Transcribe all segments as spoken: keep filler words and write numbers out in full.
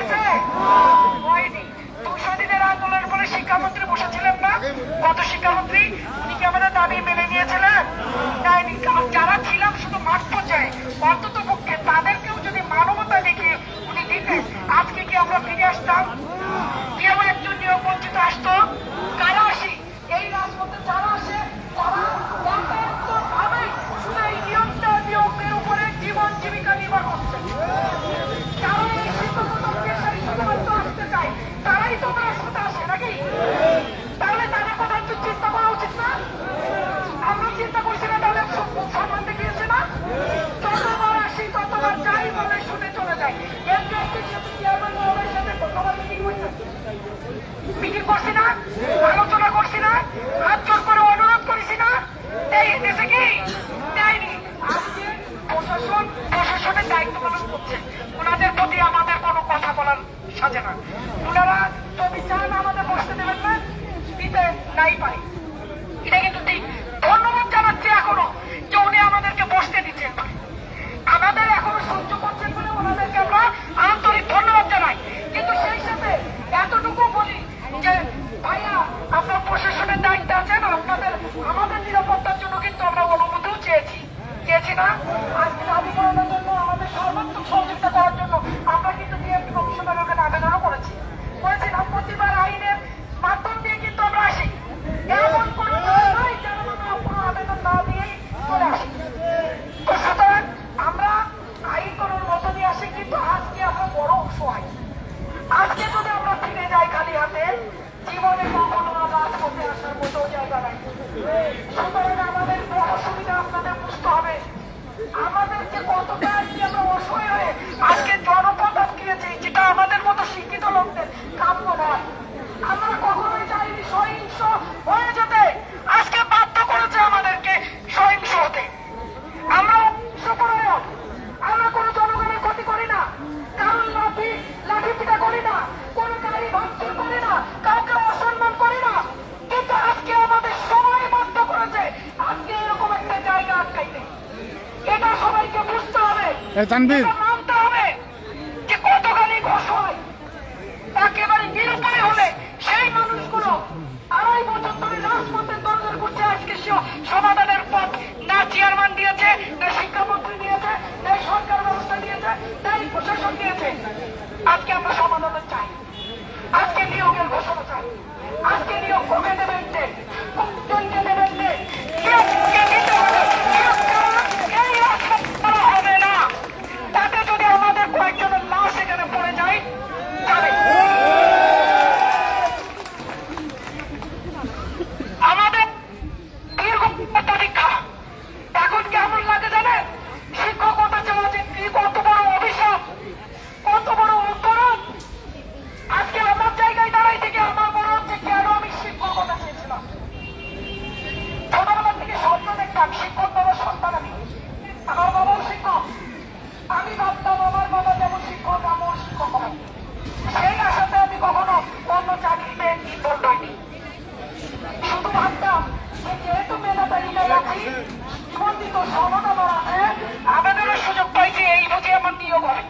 হয়েছে? হয়নি। দুশো দিনের আন্দোলনের পরে শিক্ষামন্ত্রী বসেছিলেন না, কত শিক্ষামন্ত্রী? উনি কি আমাদের দাবি মেনে নিয়েছিলেন? নেয়নি। যারা ছিলাম শুধু মাঠ পর্যায়ে, অন্তত পক্ষে তাদেরকেও যদি মানবতা দেখিয়ে উনি দিতেন, আজকে কি আমরা ফিরে আসতাম? কি এমন একজন নিয়োগ বঞ্চিত আসতো? কারা আসি? এই রাজপথে যারা আসে তারা একান্তভাবে শুধু এই নিয়োগটা নিয়োগের উপরে জীবন জীবিকা নির্ভর করছে। কারণ এই শিক্ষকতা পেশায় শুধুমাত্র আসতে চায়, তারাই তো রাজপথে আসে নাকি? তাহলে তাদের কথা একটু চিন্তা করা উচিত না? আমরা চিন্তা করছি না, তাহলে সম্মান দেখিয়েছে না? যতবার আসি ততবার যাই বলে শুনে চলে যায়। মিটিং করছি না, আলোচনা করছি না, হাত জোর করে অনুরোধ করেছি না, এই দেশে কি দেয়নি? আজকে প্রশাসন প্রশাসনের দায়িত্ব পালন করছে, ওনাদের প্রতি আমাদের কোনো কথা বলার সাজে না। ওনারা যদি চান আমাদের বসতে দেবেন না, দিতে নাই পারে, এটা কিন্তু ঠিক। ধন্যবাদ জানাচ্ছি এখনো যে উনি আমাদেরকে বসতে দিচ্ছেন, আমাদের এখনো সহ্য করছেন বলে ওনাদেরকে আমরা আন্তরিক ধন্যবাদ জানাই। কিন্তু সেই সাথে এতটুকু বলি যে ভাইয়া, আপনার প্রশাসনের দায়িত্ব আছেন, আপনাদের আমাদের নিরাপত্তার জন্য কিন্তু আমরা অনুমতিও চেয়েছি চেয়েছি না? আজকে দাবি করানোর জন্য, আমাদের সর্বাত্মক সহযোগিতা করার জন্য আমরা কিন্তু ডিএমপি কমিশনারের ওখানে আবেদনও করেছি করেছিলাম প্রতিবার আইনের মাধ্যম দিয়ে কিন্তু আমরা আসি। এমন কোনো নয় যেন আমরা কোনো আবেদন না দিয়েই চলে আসি। তো সুতরাং আমরা আইন করার মতো নিয়ে আসি, কিন্তু আজকে আমরা বড় অসহায়। আজকে যদি আমরা ফিরে যাই খালি হাতে, জীবনে কখনো রাজপথে আসার মতো জায়গা নাই। সুতরাং আমাদের অসুবিধা আপনাদের বুঝতে হবে, আমাদেরকে কতটা আজকে আমরা অসহায় হয়ে আজকে জনপদ আটকিয়েছি, যেটা আমাদের মতো শিক্ষিত লোকদের কাম্য নয়। আমরা কখনোই চাইনি সহিংস হয়ে যেতে, আজকে বাধ্য করেছে আমাদেরকে সহিংস হতে। আমরা সুপরায়ণ, আমরা কোনো জনগণের ক্ষতি করি না, কারণ লাঠি লাঠি পিটা করি না, কোনো গাড়ি ভাঙচুর করি না, কাউকে অসম্মান করি না। কিন্তু আজকে আমাদের সময় বাধ্য করেছে আজকে এরকম একটা জায়গা আটকাইতে। এটা সবাইকে বুঝতে হবে, মানতে হবে যে কতখানি অসহায়, একেবারে নিরুপায় হলে সেই মানুষগুলো আড়াই বছর ধরে রাজপথের দরকার করছে। আজকে সমাধানের পথ না চেয়ারম্যান দিয়েছে, না শিক্ষামন্ত্রী দিয়েছে, না সরকার ব্যবস্থা দিয়েছে, না প্রশাসন দিয়েছে। আজকে আমরা সমাধান চাই, আজকে নিয়োগের ঘোষণা চাই, আজকে নিয়োগ কমে দেবেন, কমজনকে দেবেন, নিয়োগকে দিতে হবে। এই রাজপথ করা হবে না, তাতে যদি আমাদের কয়েকজনের লাশ এখানে পড়ে যায় যাবে। আমাদের দীর্ঘ পরীক্ষা এখন কেমন লাগে জানেন? শিক্ষকতা চাওয়া যে কত বড় অভিশাপ, কত বড় অপরাধ। আজকে আমার জায়গায় দাঁড়াই থেকে আমার মনে হচ্ছে কেন আমি শিক্ষকতা চেয়েছিলাম। ছোটবেলা থেকে স্বপ্ন দেখতাম শিক্ষক বাবার সন্তান আমি, আমার বাবাও শিক্ষক। আমি ভাবতাম আমার বাবা যেমন শিক্ষক আমার শিক্ষক হবে, সেই আশাতে আমি কখনো অন্য চাকরিতে ইনভলভ হইনি। শুধু ভাবতাম যে যেহেতু মেধা তালিকায় আছি, জীবন্দিত সনদ আমার আছে, আবেদনের সুযোগ পাইছি, এই বুঝে আমার নিয়োগ হবে।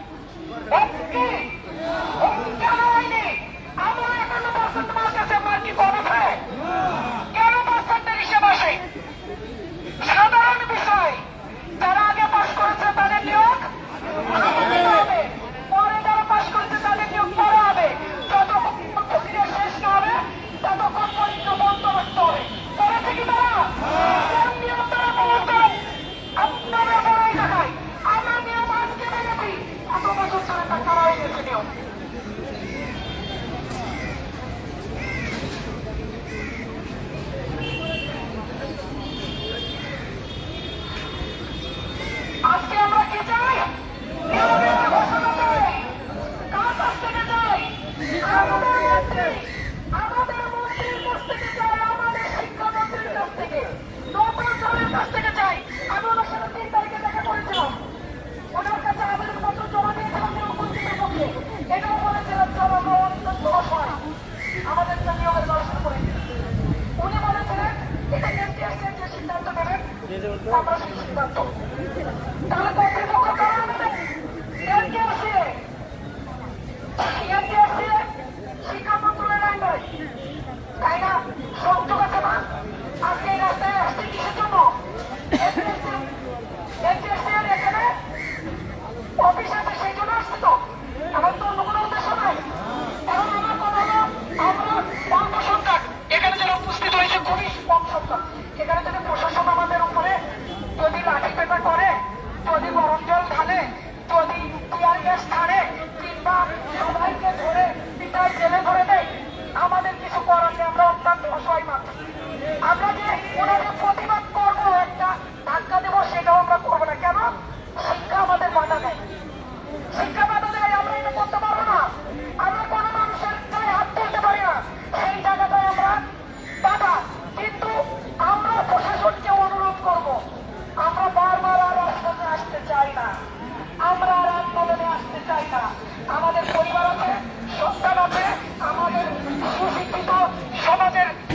কেন হয়নি? আমার একান্ন পার্সেন্ট মার্ক আছে, আমার কি কম আছে? কেন পার্সেন্টের হিসেব আসে? সাধারণ বিষয়, যারা আগে পাস করেছে তাদের নিয়োগ হবে, পরে যারা পাস করেছে তাদের নিয়োগ পরে হবে। যতক্ষণ প্রক্রিয়া শেষ না হবে ততক্ষণ পরীক্ষা বন্ধ করতে হবে। করেছে কি তারা? নিয়ম তারা বলতেন, আপনারা বড়াই দেখায়। আমরা নিয়ম আজকে মেনেছি, এত বছর ধরে তা তারা এনেছে নিয়ম। আজকে আমরা কি চাই? নিয়মের ঘোষণা চাই। কার কাছ থেকে চাই? আমাদের মন্ত্রী, আমাদের মন্ত্রীর কাছ থেকে চাই, আমাদের শিক্ষামন্ত্রীর কাছ থেকে, নতুন দলের কাছ থেকে চাই। আমি ওনার সাথে তিন তারিখে দেখা করেছিলাম, ওনার কাছে আবেদনপত্র জমা দিয়েছিলাম নিয়োগের পক্ষে। এটাও বলেছিলাম যে আমরা অত্যন্ত অসহায়, আমাদের নিয়োগের ব্যবস্থা করে। উনি বলেছিলেন এটা এমটিএসসি যে সিদ্ধান্ত নেবেন আমরা সেই সিদ্ধান্ত। তাহলে কর্তৃপক্ষ কারা নেবেন? এমটিএসসি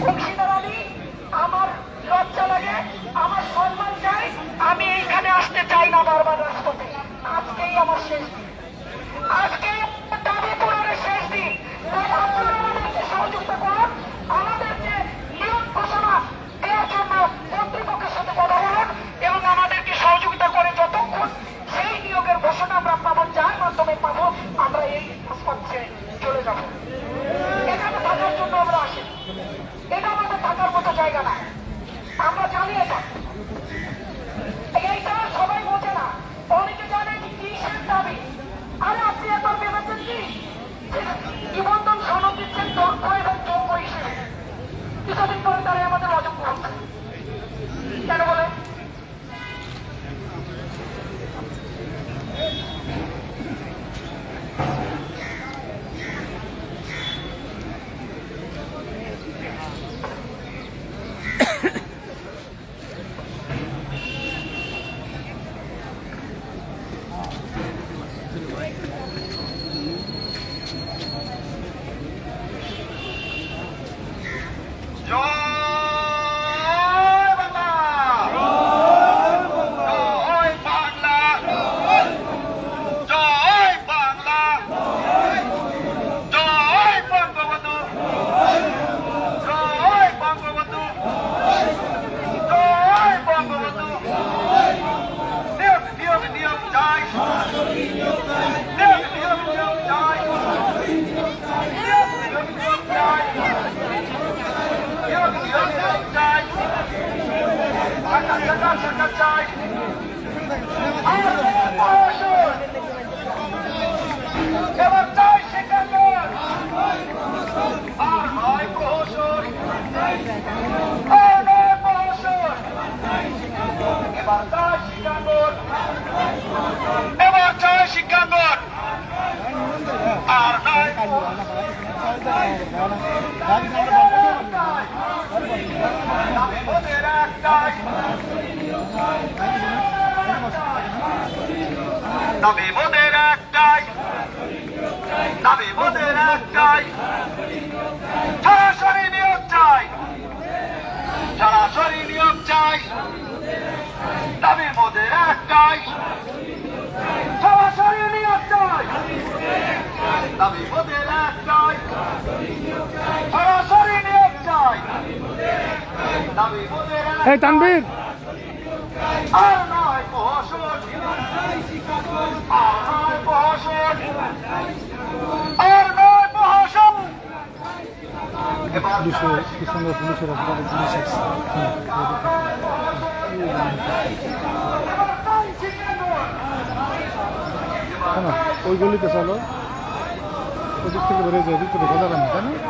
অংশীদার আমি, আমার লজ্জা লাগে, আমার সম্মান চাই, আমি এইখানে আসতে চাই না বারবার রাজপথে। আজকেই আমার শেষ দিন, আজকে দাবি পূরণের শেষ দিন। তাই আপনারা আমাদেরকে সহযোগিতা করুন, আমাদেরকে নিয়োগ ঘোষণা দেওয়ার জন্য কর্তৃপক্ষের সাথে কথা বলুন এবং আমাদেরকে সহযোগিতা করে যতক্ষণ সেই নিয়োগের ঘোষণা আমরা পাবো, যার মাধ্যমে পাবো, আমরা এই রাজপথ ছেড়ে চলে যাবো। এখানে থাকার জন্য আমরা আসি, এটা আমাদের থাকার মতো জায়গা না, আমরা জানি এটা। এইটা সবাই বোঝে না, অনেকে জানে কিসের দাবি। আরে আপনি এত ভেবেছেন কি নিবন্ধন সনদ দিচ্ছেন দক্ষ এবং যোগ্য হিসেবে, কিছুদিন পরে তারা আমাদের অযোগ্য হচ্ছে কেন বলে? এবার চাই শিক্ষাঙ্গন, আর নয় প্রহসন, আর নয় প্রহসন। এবার চাই শিক্ষাঙ্গন, এবার চাই শিক্ষাঙ্গন, আর নয় ওদের একটাই দাবি, ওদের একটাই দাবি, ওদের একটাই সরাসরি নিয়োগ চাই, সরাসরি নিয়োগ চাই, দাবি ওদের একটাই সরাসরি নিয়োগ চাই, দাবি ওদের একটাই সরাসরি নিয়োগ চাই, দাবি ওদের এই তানভীর আর নয় প্রহসন, আর নয় প্রহসন, আর নয় প্রহসন। পুলিশের পিছনে পুলিশের অপরাধ পুলিশ আসছে। ওই গলিতে চলো, ওদিক থেকে বেরিয়ে যায়, ওদিক থেকে বোঝা যাবে না, তাই না?